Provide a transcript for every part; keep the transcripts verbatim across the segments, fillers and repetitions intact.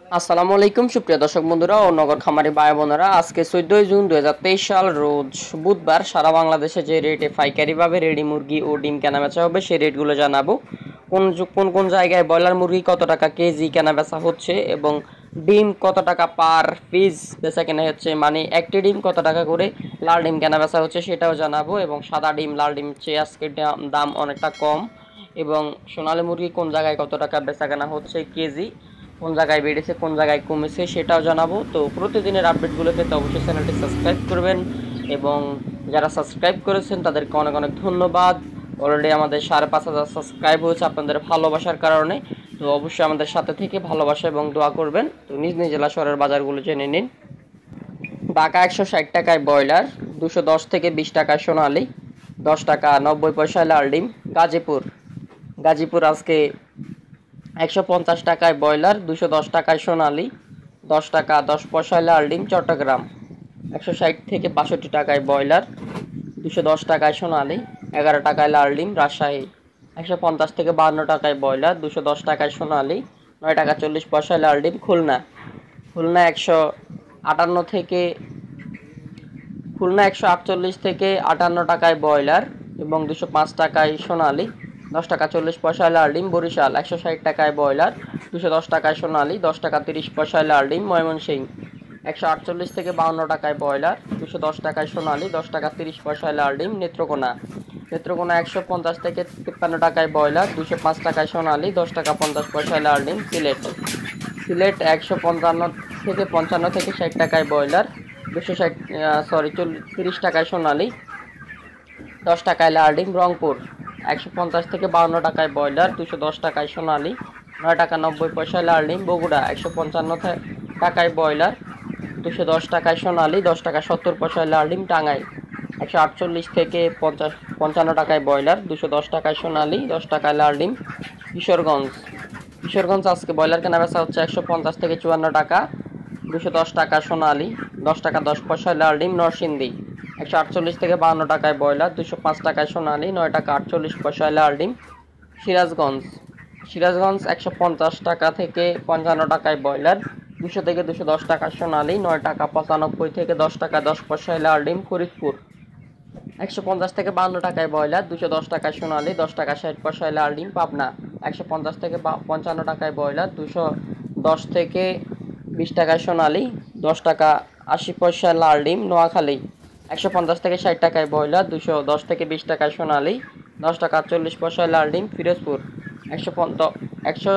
আসসালামু আলাইকুম সুপ্রিয় দর্শক বন্ধুরা ও নগর খামারি ভাই বোনেরা, আজকে চোদ্দই জুন দুই হাজার তেইশ সাল রোজ বুধবার সারা বাংলাদেশে যে রেটে পাইকারিভাবে রেডি মুরগি ও ডিম কেনাবেচা হবে সেই রেটগুলো জানাবো। কোন কোন কোন জায়গায় ব্রয়লার মুরগি কত টাকা কেজি কেনাবেচা হচ্ছে এবং ডিম কত টাকা পার পিস বেচা কেনা হচ্ছে, মানে একটি ডিম কত টাকা করে লাল ডিম কেনাবেচা হচ্ছে সেটাও জানাবো। এবং সাদা ডিম লাল ডিম চেয়ে আজকে দাম অনেকটা কম। এবং সোনালী মুরগি কোন জায়গায় কত টাকা বেচা কেনা হচ্ছে কেজি, কোন জায়গায় বেড়েছে কোন জায়গায় কমেছে সেটাও জানাবো। তো প্রতিদিনের আপডেটগুলো পেতে অবশ্যই চ্যানেলটি সাবস্ক্রাইব করবেন এবং যারা সাবস্ক্রাইব করেছেন তাদেরকে অনেক অনেক ধন্যবাদ। অলরেডি আমাদের সাড়ে পাঁচ হাজার সাবস্ক্রাইব হয়েছে আপনাদের ভালোবাসার কারণে। তো অবশ্যই আমাদের সাথে থেকে ভালোবাসা এবং দোয়া করবেন। তো নিজ নিজ জেলা শহরের বাজারগুলো জেনে নিন। ঢাকা একশো ষাট টাকায় ব্রয়লার, দুশো দশ থেকে বিশ টাকায় সোনালি, দশ টাকা নব্বই পয়সায় লাল ডিম। গাজীপুর গাজীপুর আজকে একশো পঞ্চাশ টাকায় ব্রয়লার, দুশো দশ টাকায় সোনালি, দশ টাকা দশ পয়সায় লাল ডিম। চট্টগ্রাম একশো ষাট থেকে বাষট্টি টাকায় ব্রয়লার, দুশো দশ টাকায় সোনালি, এগারো টাকায় লাল ডিম। রাজশাহী একশো পঞ্চাশ থেকে বাহান্ন টাকায় ব্রয়লার, দুশো দশ টাকায় সোনালি, নয় টাকা চল্লিশ পয়সায় লাল ডিম। খুলনা খুলনা একশো আটান্ন থেকে খুলনা একশো আটচল্লিশ থেকে আটান্ন টাকায় ব্রয়লার এবং দুশো পাঁচ টাকায় সোনালি, দশ টাকা চল্লিশ পয়সায় লাল ডিম। বরিশাল একশো ষাট টাকায় ব্রয়লার, দুশো দশ টাকায় সোনালি, দশ টাকা তিরিশ পয়সায় লাল ডিম। ময়মনসিংহ একশো আটচল্লিশ থেকে বাউন্ন টাকায় ব্রয়লার, দুশো দশ টাকায় সোনালি, দশ টাকা তিরিশ পয়সায় লাল ডিম। নেত্রকোনা নেত্রকোনা একশো পঞ্চাশ থেকে তিপ্পান্ন টাকায় ব্রয়লার, দুশো পাঁচ টাকায় সোনালি, দশ টাকা পঞ্চাশ পয়সায় লাল ডিম। সিলেট সিলেট একশো পঞ্চান্ন থেকে পঞ্চান্ন থেকে ষাট টাকায় ব্রয়লার, দুশো ষাট সরি চল্লিশ তিরিশ টাকায় সোনালি, দশ টাকায় লাল ডিম। রংপুর একশো পঞ্চাশ থেকে বাউন্ন টাকায় ব্রয়লার, দুশো দশ টাকায় সোনালি, নয় টাকা নব্বই পয়সায় লাল ডিম। বগুড়া একশো পঞ্চান্ন টাকায় ব্রয়লার, দুশো দশ টাকায় সোনালি, দশ টাকা সত্তর পয়সায় লাল ডিম। টাঙ্গাইল একশো আটচল্লিশ থেকে পঞ্চাশ পঞ্চান্ন টাকায় ব্রয়লার, দুশো দশ টাকায় সোনালি, দশ টাকায় লাল ডিম। কিশোরগঞ্জ কিশোরগঞ্জ আজকে ব্রয়লার কেনা বেচা হচ্ছে একশো পঞ্চাশ থেকে চুয়ান্ন টাকা, দুশো দশ টাকা সোনালি, দশ টাকা দশ পয়সায় লাল ডিম। নরসিংদী একশো আটচল্লিশ থেকে বাহান্ন টাকায় ব্রয়লার, দুশো পাঁচ টাকায় সোনালি, নয় টাকা আটচল্লিশ পয়সায় লাল ডিম। সিরাজগঞ্জ সিরাজগঞ্জ একশো পঞ্চাশ টাকা থেকে পঞ্চান্ন টাকায় ব্রয়লার, দুশো থেকে দুশো দশ টাকা সোনালি, নয় টাকা পঁচানব্বই থেকে দশ টাকা দশ পয়সায় লাল ডিম। ফরিদপুর একশো পঞ্চাশ থেকে বাহান্ন টাকায় ব্রয়লার, দুশো দশ টাকায় সোনালি, দশ টাকা ষাট পয়সায় লাল ডিম। পাবনা একশো পঞ্চাশ থেকে পঞ্চান্ন টাকায় ব্রয়লার, দুশো দশ থেকে বিশ টাকায় সোনালি, দশ টাকা আশি পয়সায় লাল ডিম। নোয়াখালী একশো পঞ্চাশ থেকে ষাট টাকায় ব্রয়লার, দুশো দশ থেকে বিশ টাকায় সোনালি, দশ টাকা আটচল্লিশ পয়সায় লাল ডিম। ফিরোজপুর একশো পঞ্চাশ একশো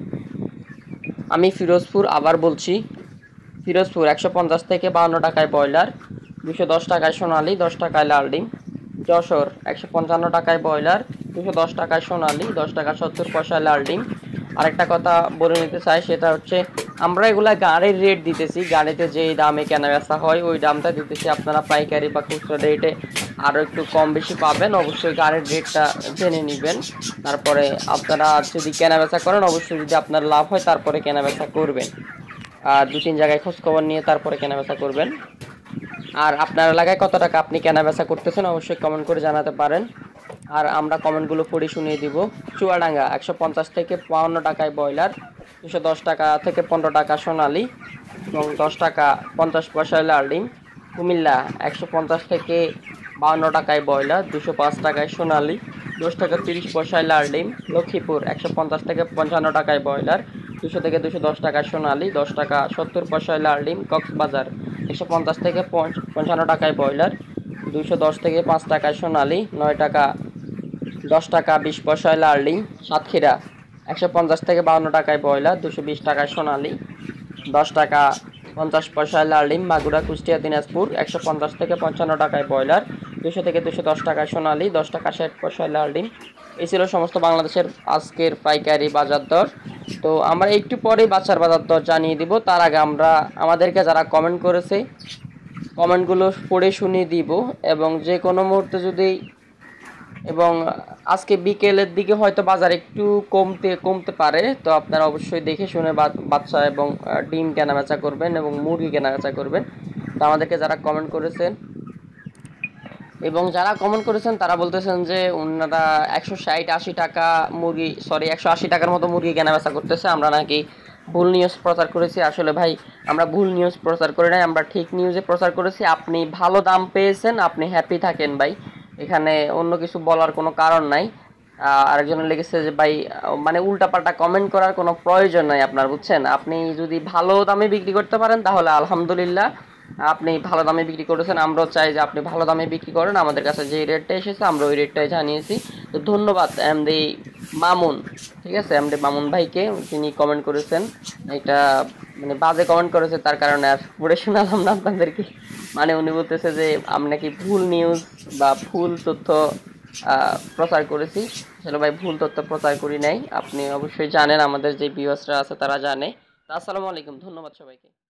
আমি ফিরোজপুর আবার বলছি ফিরোজপুর একশো পঞ্চাশ থেকে বাহান্ন টাকায় ব্রয়লার, দুশো দশ টাকায় সোনালি, দশ টাকায় লাল ডিম। যশোর একশো পঞ্চান্ন টাকায় ব্রয়লার, দুশো দশ টাকায় সোনালি, দশ টাকা সত্তর পয়সায় লাল ডিম। আরেকটা কথা বলে নিতে চাই, সেটা হচ্ছে আমরা এগুলা গাড়ির রেট দিতেছি, গাড়িতে যেই দামে কেনা বেচা হয় ওই দামটা দিতেছি। আপনারা পাইকারি বা খুচরা রেটে আরও একটু কম বেশি পাবেন, অবশ্যই গাড়ির রেটটা জেনে নেবেন। তারপরে আপনারা যদি কেনা বেচা করেন অবশ্যই যদি আপনার লাভ হয় তারপরে কেনা বেচা করবেন, আর দু তিন জায়গায় খোঁজখবর নিয়ে তারপরে কেনা বেচা করবেন। আর আপনার এলাকায় কত টাকা আপনি কেনা বেচা করতেছেন অবশ্যই কমেন্ট করে জানাতে পারেন, আর আমরা কমেন্টগুলো পড়ে শুনিয়ে দিব। চুয়াডাঙ্গা একশো পঞ্চাশ থেকে বাউন্ন টাকায় ব্রয়লার, দুশো দশ টাকা থেকে পনেরো টাকা সোনালি এবং দশ টাকা পঞ্চাশ পয়সায় লাল ডিম। কুমিল্লা একশো পঞ্চাশ থেকে বাউন্ন টাকায় ব্রয়লার, দুশো পাঁচ টাকায় সোনালি, দশ টাকা তিরিশ পয়সায় লাল ডিম। লক্ষ্মীপুর একশো পঞ্চাশ থেকে পঞ্চান্ন টাকায় ব্রয়লার, দুশো থেকে দুশো দশ টাকায় সোনালি, দশ টাকা সত্তর পয়সায় লাল ডিম। কক্সবাজার একশো পঞ্চাশ থেকে পঞ্চান্ন টাকায় ব্রয়লার, দুশো দশ থেকে পাঁচ টাকায় সোনালি, নয় টাকা দশ টাকা বিশ পয়সায় লাল ডিম। সাতক্ষীরা একশো পঞ্চাশ থেকে বাউন্ন টাকায় ব্রয়লার, দুশো বিশ টাকায় সোনালি, দশ টাকা পঞ্চাশ পয়সায় লাল ডিম। মাগুরা কুষ্টিয়া দিনাজপুর একশো পঞ্চাশ থেকে পঞ্চান্ন টাকায় ব্রয়লার, দুশো থেকে দুশো দশ টাকায় সোনালি, দশ টাকা ষাট পয়সায় লাল ডিম। এই ছিল সমস্ত বাংলাদেশের আজকের পাইকারি বাজার দর। তো আমরা একটু পরেই বাচ্চার বাজার দর জানিয়ে দিব, তার আগে আমরা আমাদেরকে যারা কমেন্ট করেছে কমেন্টগুলো পড়ে শুনিয়ে দিব। এবং যে কোনো মুহূর্তে যদি এবং আজকে বিকেলের দিকে হয়তো বাজার একটু কমতে কমতে পারে, তো আপনারা অবশ্যই দেখে শুনে বাচ্চা এবং ডিম কেনাবেচা করবেন এবং মুরগি কেনাবেচা করবেন। তো আমাদেরকে যারা কমেন্ট করেছেন এবং যারা কমেন্ট করেছেন তারা বলতেছেন যে ওনারা একশো ষাট আশি টাকা মুরগি সরি একশো আশি টাকার মতো মুরগি কেনাবেচা করতেছে, আমরা নাকি ভুল নিউজ প্রচার করেছি। আসলে ভাই আমরা ভুল নিউজ প্রচার করি নাই, আমরা ঠিক নিউজে প্রচার করেছি। আপনি ভালো দাম পেয়েছেন, আপনি হ্যাপি থাকেন ভাই, এখানে অন্য কিছু বলার কোনো কারণ নাই। আরেকজনের লেগেছে যে ভাই মানে উল্টাপাল্টা কমেন্ট করার কোনো প্রয়োজন নাই আপনার, বুঝছেন? আপনি যদি ভালো দামে বিক্রি করতে পারেন তাহলে আলহামদুলিল্লাহ, আপনি ভালো দামে বিক্রি করেছেন। আমরাও চাই যে আপনি ভালো দামে বিক্রি করেন। আমাদের কাছে যে রেটটা এসেছে আমরা ওই রেটটাই জানিয়েছি। তো ধন্যবাদ এমডি মামুন, ঠিক আছে, এমডি মামুন ভাইকে, তিনি কমেন্ট করেছেন। এটা মানে বাজে কমেন্ট করেছে, তার কারণে আর পড়ে শোনালাম না আপনাদেরকে। মানে উনি বলতেছে যে আমি নাকি ভুল নিউজ বা ভুল তথ্য প্রচার করেছি। আসলে ভাই ভুল তথ্য প্রচার করি নাই, আপনি অবশ্যই জানেন, আমাদের যে ভিউয়ার্সরা আছে তারা জানে। আসসালামু আলাইকুম, ধন্যবাদ সবাইকে।